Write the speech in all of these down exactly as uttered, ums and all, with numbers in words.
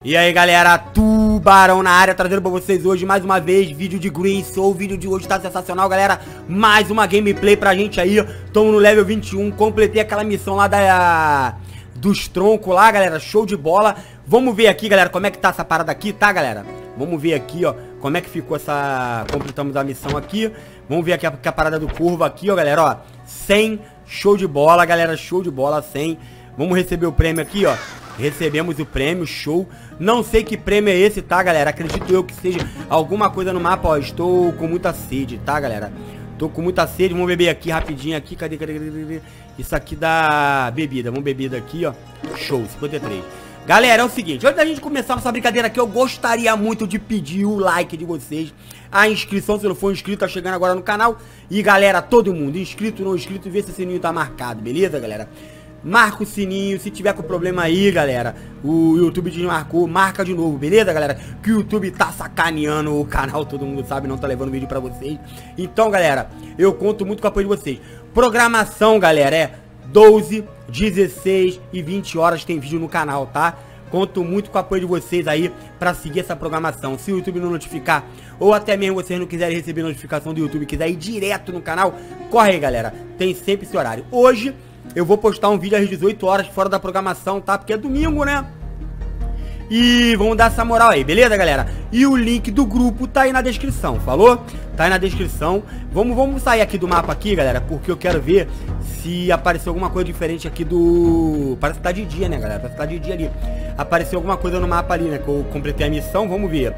E aí galera, Tubarão na área, trazendo pra vocês hoje mais uma vez vídeo de Green Soul. O vídeo de hoje tá sensacional, galera. Mais uma gameplay pra gente aí. Tamo no level vinte e um, completei aquela missão lá da... dos troncos lá, galera, show de bola. Vamos ver aqui, galera, como é que tá essa parada aqui, tá, galera? Vamos ver aqui, ó, como é que ficou essa... completamos a missão aqui. Vamos ver aqui a, a parada do curvo aqui, ó, galera, ó. cem, show de bola, galera, show de bola, cem. Vamos receber o prêmio aqui, ó. Recebemos o prêmio, show. Não sei que prêmio é esse, tá, galera? Acredito eu que seja alguma coisa no mapa, ó. Estou com muita sede, tá, galera? Tô com muita sede, vamos beber aqui rapidinho aqui. Cadê, cadê, cadê, cadê? Isso aqui dá bebida, vamos bebida aqui, ó. Show, cinquenta e três. Galera, é o seguinte, antes da gente começar nossa brincadeira aqui, eu gostaria muito de pedir o like de vocês, a inscrição, se não for inscrito, tá chegando agora no canal. E galera, todo mundo, inscrito, não inscrito, vê se o sininho tá marcado, beleza, galera? Marca o sininho, se tiver com problema aí, galera, o YouTube desmarcou, marca de novo, beleza, galera? Que o YouTube tá sacaneando o canal, todo mundo sabe, não tá levando vídeo pra vocês. Então, galera, eu conto muito com o apoio de vocês. Programação, galera, é doze, dezesseis e vinte horas tem vídeo no canal, tá? Conto muito com o apoio de vocês aí pra seguir essa programação. Se o YouTube não notificar, ou até mesmo vocês não quiserem receber notificação do YouTube, quiser ir direto no canal, corre aí, galera, tem sempre esse horário. Hoje eu vou postar um vídeo às dezoito horas fora da programação, tá? Porque é domingo, né? E vamos dar essa moral aí, beleza, galera? E o link do grupo tá aí na descrição, falou? Tá aí na descrição. Vamos, vamos sair aqui do mapa aqui, galera, porque eu quero ver se apareceu alguma coisa diferente aqui do... Parece que tá de dia, né, galera? Parece que tá de dia ali. Apareceu alguma coisa no mapa ali, né? Que eu completei a missão, vamos ver.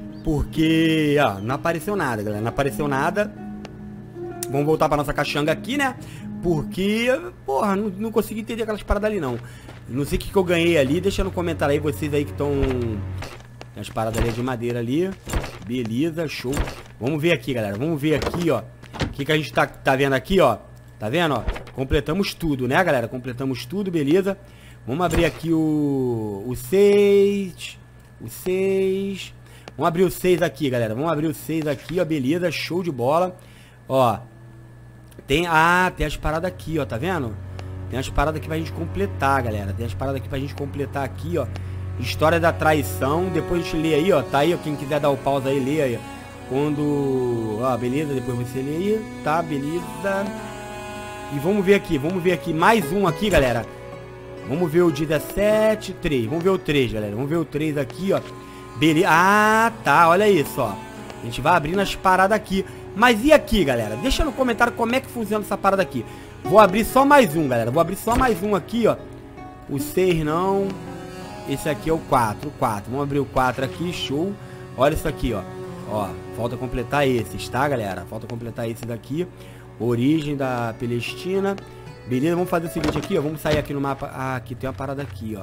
Porque, ó, não apareceu nada, galera. Não apareceu nada. Vamos voltar pra nossa caixanga aqui, né? Porque, porra, não, não consegui entender aquelas paradas ali, não. Não sei o que, que eu ganhei ali. Deixa no comentário aí, vocês aí que estão... Tem as paradas ali de madeira ali. Beleza, show. Vamos ver aqui, galera. Vamos ver aqui, ó. O que, que a gente tá, tá vendo aqui, ó. Tá vendo, ó? Completamos tudo, né, galera? Completamos tudo, beleza. Vamos abrir aqui o... O seis. O seis. Vamos abrir o seis aqui, galera. Vamos abrir o seis aqui, ó. Beleza, show de bola. Ó. Tem, ah, tem as paradas aqui, ó, tá vendo? Tem as paradas aqui pra gente completar, galera. Tem as paradas aqui pra gente completar aqui, ó. História da traição. Depois a gente lê aí, ó. Tá aí, ó. Quem quiser dar o pause aí, lê aí. Quando... Ó, beleza. Depois você lê aí. Tá, beleza. E vamos ver aqui. Vamos ver aqui. Mais um aqui, galera. Vamos ver o dezessete, três. Vamos ver o três, galera. Vamos ver o três aqui, ó. Beleza. Ah, tá. Olha isso, ó. A gente vai abrindo as paradas aqui. Mas e aqui, galera? Deixa no comentário como é que funciona essa parada aqui. Vou abrir só mais um, galera. Vou abrir só mais um aqui, ó. O seis não. Esse aqui é o quatro. O quatro. Vamos abrir o quatro aqui. Show. Olha isso aqui, ó. Ó, falta completar esses, tá, galera? Falta completar esses daqui. Origem da Palestina. Beleza? Vamos fazer o seguinte aqui, ó. Vamos sair aqui no mapa. Ah, aqui tem uma parada aqui, ó.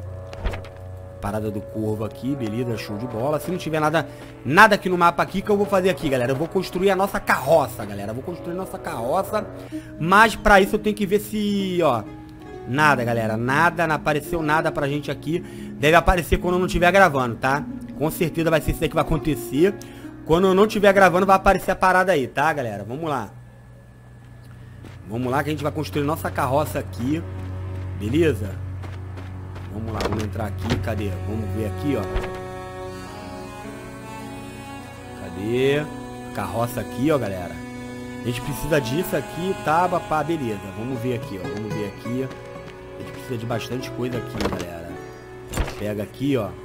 Parada do corvo aqui, beleza, show de bola. Se não tiver nada, nada aqui no mapa aqui, que eu vou fazer aqui, galera? Eu vou construir a nossa carroça, galera. Eu vou construir a nossa carroça. Mas pra isso eu tenho que ver se, ó... Nada, galera, nada, não apareceu nada pra gente aqui. Deve aparecer quando eu não estiver gravando, tá? Com certeza vai ser isso aí que vai acontecer. Quando eu não estiver gravando vai aparecer a parada aí, tá, galera? Vamos lá. Vamos lá que a gente vai construir nossa carroça aqui. Beleza? Vamos lá, vamos entrar aqui, cadê? Vamos ver aqui, ó. Cadê? Carroça aqui, ó, galera. A gente precisa disso aqui, tá, pá, beleza. Vamos ver aqui, ó, vamos ver aqui. A gente precisa de bastante coisa aqui, galera. Pega aqui, ó.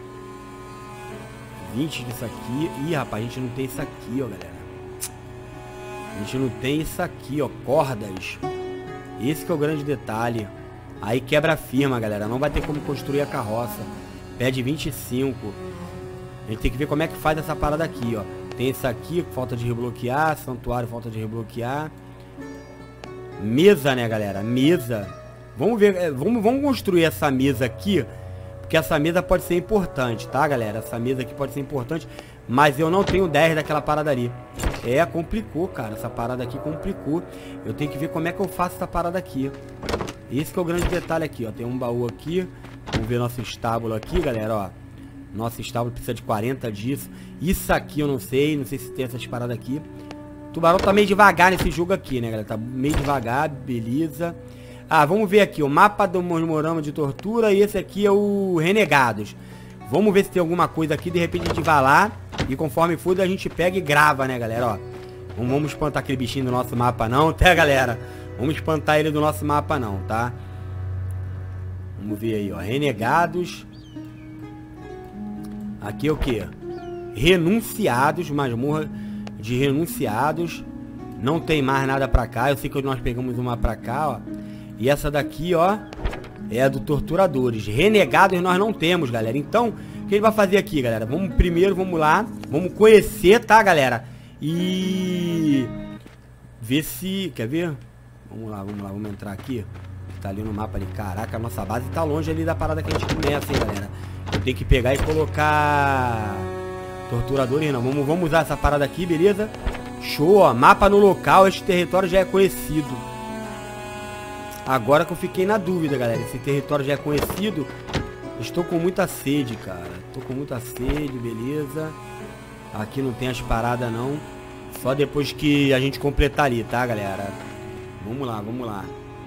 vinte disso aqui. Ih, rapaz, a gente não tem isso aqui, ó, galera. A gente não tem isso aqui, ó, cordas. Esse que é o grande detalhe. Aí quebra a firma, galera. Não vai ter como construir a carroça. Pede vinte e cinco. A gente tem que ver como é que faz essa parada aqui, ó. Tem esse aqui, falta de rebloquear. Santuário, falta de rebloquear. Mesa, né, galera? Mesa. Vamos ver, vamos, vamos construir essa mesa aqui. Porque essa mesa pode ser importante, tá, galera? Essa mesa aqui pode ser importante. Mas eu não tenho dez daquela parada ali. É, complicou, cara. Essa parada aqui complicou. Eu tenho que ver como é que eu faço essa parada aqui. Esse que é o grande detalhe aqui, ó. Tem um baú aqui. Vamos ver nosso estábulo aqui, galera, ó. Nosso estábulo precisa de quarenta disso. Isso aqui eu não sei. Não sei se tem essas paradas aqui. O tubarão tá meio devagar nesse jogo aqui, né, galera? Tá meio devagar, beleza. Ah, vamos ver aqui. O mapa do memorama de tortura. E esse aqui é o Renegados. Vamos ver se tem alguma coisa aqui. De repente a gente vai lá. E conforme for, a gente pega e grava, né, galera? Ó. Não vamos espantar aquele bichinho do nosso mapa, não. Tá, galera? Vamos espantar ele do nosso mapa, não, tá? Vamos ver aí, ó. Renegados. Aqui é o quê? Renunciados. Masmorra de renunciados. Não tem mais nada pra cá. Eu sei que nós pegamos uma pra cá, ó. E essa daqui, ó, é a do torturadores. Renegados nós não temos, galera. Então, o que ele vai fazer aqui, galera? Vamos primeiro, vamos lá. Vamos conhecer, tá, galera? E... ver se... Quer ver? Vamos lá, vamos lá. Vamos entrar aqui. Tá ali no mapa ali. Caraca, a nossa base tá longe ali da parada que a gente começa, hein, galera? Eu tenho que pegar e colocar... torturadores, não. Vamos, vamos usar essa parada aqui, beleza? Show, ó. Mapa no local. Este território já é conhecido. Agora que eu fiquei na dúvida, galera. Esse território já é conhecido. Estou com muita sede, cara. Estou com muita sede, beleza. Aqui não tem as paradas, não. Só depois que a gente completar ali, tá, galera? Vamos lá, vamos lá.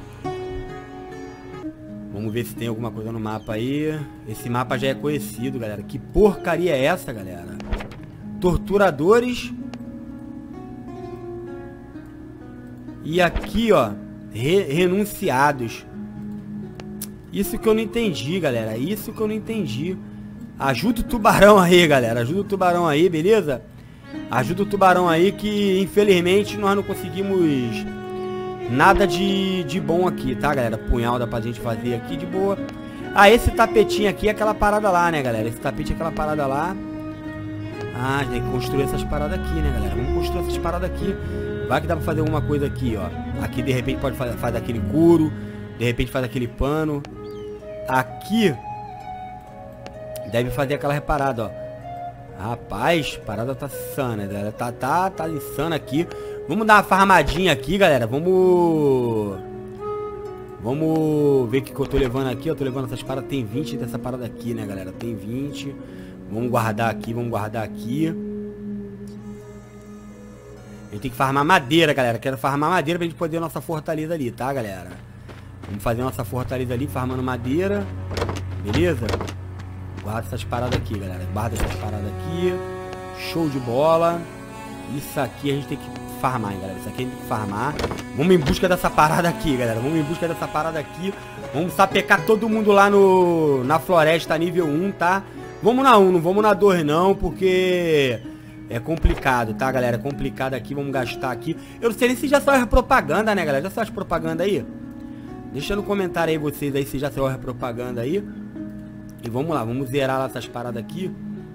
Vamos ver se tem alguma coisa no mapa aí. Esse mapa já é conhecido, galera. Que porcaria é essa, galera? Torturadores. E aqui, ó. Re renunciados. Isso que eu não entendi, galera. Isso que eu não entendi. Ajuda o tubarão aí, galera. Ajuda o tubarão aí, beleza? Ajuda o tubarão aí que, infelizmente, nós não conseguimos nada de, de bom aqui, tá, galera? Punhal dá pra gente fazer aqui de boa. Ah, esse tapetinho aqui é aquela parada lá, né, galera? Esse tapete é aquela parada lá. Ah, tem que construir essas paradas aqui, né, galera? Vamos construir essas paradas aqui. Vai que dá pra fazer alguma coisa aqui, ó. Aqui, de repente, pode fazer, faz aquele couro. De repente, faz aquele pano. Aqui deve fazer aquela reparada, ó. Rapaz, parada tá insana, galera. Tá, tá, tá insana aqui. Vamos dar uma farmadinha aqui, galera. Vamos... Vamos ver o que, que eu tô levando aqui. Eu tô levando essas paradas. Tem vinte dessa parada aqui, né, galera? Tem vinte. Vamos guardar aqui, vamos guardar aqui. A gente tem que farmar madeira, galera. Quero farmar madeira pra gente poder nossa fortaleza ali, tá, galera? Vamos fazer nossa fortaleza ali, farmando madeira. Beleza? Guarda essas paradas aqui, galera. Guarda essas paradas aqui. Show de bola. Isso aqui a gente tem que farmar, hein, galera. Isso aqui a gente tem que farmar. Vamos em busca dessa parada aqui, galera. Vamos em busca dessa parada aqui. Vamos sapecar todo mundo lá no, na floresta nível um, tá? Vamos na um, não vamos na dois não, porque... é complicado, tá, galera? É complicado aqui, vamos gastar aqui. Eu não sei nem se já saiu propaganda, né, galera? Já saiu as propaganda aí? Deixa no comentário aí vocês aí se já saiu a propaganda aí. E vamos lá, vamos zerar lá essas paradas aqui.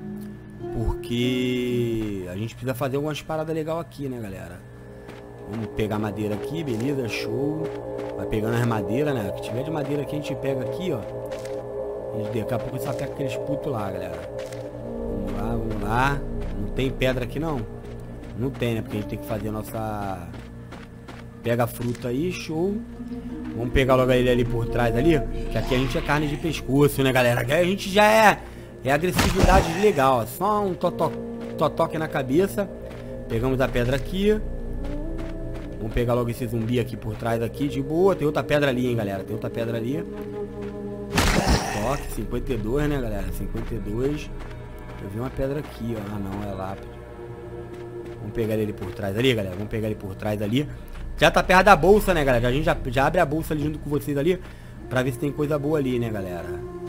Porque a gente precisa fazer algumas paradas legais aqui, né, galera? Vamos pegar madeira aqui, beleza, show. Vai pegando as madeiras, né? O que tiver de madeira aqui a gente pega aqui, ó. E daqui a pouco só pega aqueles putos lá, galera. Vamos lá, vamos lá. Não tem pedra aqui não? Não tem, né? Porque a gente tem que fazer a nossa... Pega a fruta aí, show. Vamos pegar logo ele ali por trás ali. Que aqui a gente é carne de pescoço, né, galera? Aqui a gente já é... É agressividade legal, ó. Só um totoque totoque na cabeça. Pegamos a pedra aqui. Vamos pegar logo esse zumbi aqui por trás aqui, de boa. Tem outra pedra ali, hein, galera? Tem outra pedra ali. Toque, cinquenta e dois, né, galera? cinquenta e dois. Eu vi uma pedra aqui, ó. Ah, não, é lápis. Vamos pegar ele por trás ali, galera. Vamos pegar ele por trás ali. Já tá perto da bolsa, né, galera? A gente já, já abre a bolsa ali junto com vocês ali. Pra ver se tem coisa boa ali, né, galera?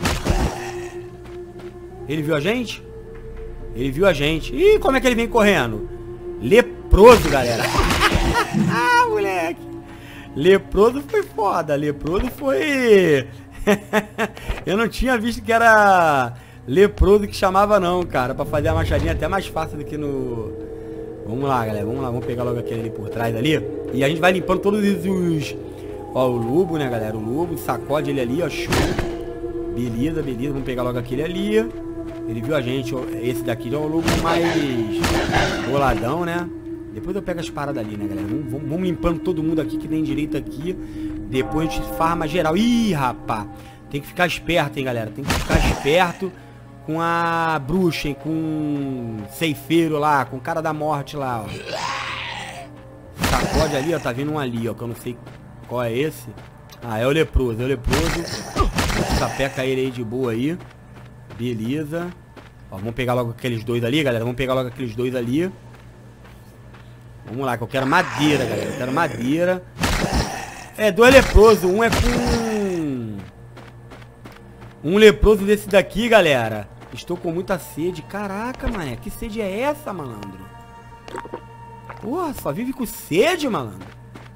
Ele viu a gente? Ele viu a gente. Ih, como é que ele vem correndo? Leproso, galera. Ah, moleque. Leproso foi foda. Leproso foi... Eu não tinha visto que era... leproso que chamava não, cara. Pra fazer a machadinha até mais fácil do que no... Vamos lá, galera. Vamos lá. Vamos pegar logo aquele ali por trás ali. E a gente vai limpando todos os... Ó, o lobo, né, galera? O lobo. Sacode ele ali, ó. Show. Beleza, beleza. Vamos pegar logo aquele ali. Ele viu a gente. Ó. Esse daqui já é o lobo mais... boladão, né? Depois eu pego as paradas ali, né, galera? Vamos, vamos, vamos limpando todo mundo aqui que tem direito aqui. Depois a gente farma geral. Ih, rapá. Tem que ficar esperto, hein, galera? Tem que ficar esperto com a bruxa, hein? Com o ceifeiro lá, com o cara da morte lá, ó. Sacode ali, ó. Tá vindo um ali, ó. Que eu não sei qual é esse. Ah, é o leproso, é o leproso. A gente sapeca ele aí de boa aí. Beleza. Ó, vamos pegar logo aqueles dois ali, galera. Vamos pegar logo aqueles dois ali. Vamos lá, que eu quero madeira, galera. Eu quero madeira. É, dois leprosos. Um é com... Um leproso desse daqui, galera. Estou com muita sede. Caraca, mané. Que sede é essa, malandro? Porra, só vive com sede, malandro.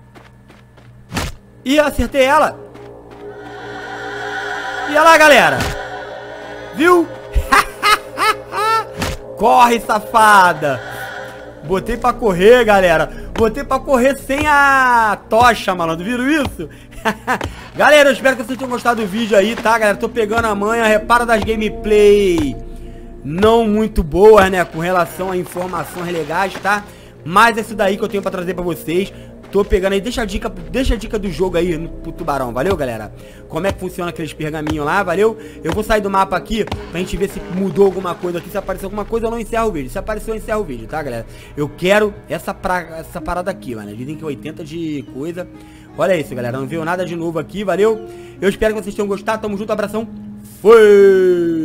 Ih, acertei ela. E olha lá, galera. Viu? Corre, safada. Botei pra correr, galera. Botei pra correr sem a tocha, malandro. Viram isso? Galera, eu espero que vocês tenham gostado do vídeo aí, tá, galera? Tô pegando a manha. Repara das gameplay não muito boas, né? Com relação a informações legais, tá? Mas é isso daí que eu tenho pra trazer pra vocês. Tô pegando aí, deixa a dica, deixa a dica do jogo aí no, pro tubarão, valeu, galera? Como é que funciona aqueles pergaminhos lá, valeu? Eu vou sair do mapa aqui pra gente ver se mudou alguma coisa aqui. Se apareceu alguma coisa, eu não encerro o vídeo. Se apareceu, eu encerro o vídeo, tá, galera? Eu quero essa, pra, essa parada aqui, mano. Dizem que é oitenta de coisa. Olha isso, galera, não veio nada de novo aqui, valeu? Eu espero que vocês tenham gostado, tamo junto, abração. Foi!